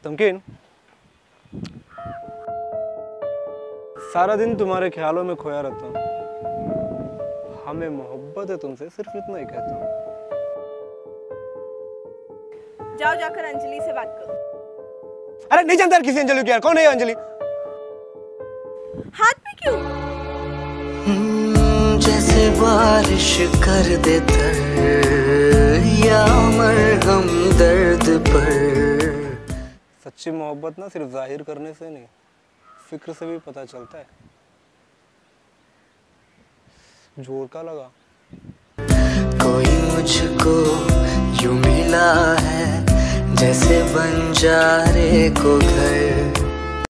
तमकीन, सारा दिन तुम्हारे ख्यालों में खोया रहता हूँ। हमें मोहब्बत है तुमसे, सिर्फ इतना ही कहता हूँ। जाओ जाकर अंजलि से बात करो। अरे नहीं जानता किसी अंजलि को यार, कौन है अंजलि? हाथ में क्यों? जैसे बारिश कर दे तर या मरहम दर्द पर। सच्ची मोहब्बत ना सिर्फ जाहिर करने से नहीं, फिक्र से भी पता चलता है। जोर का लगा। कोई मुझको यूं मिला है जैसे बंजारे को घर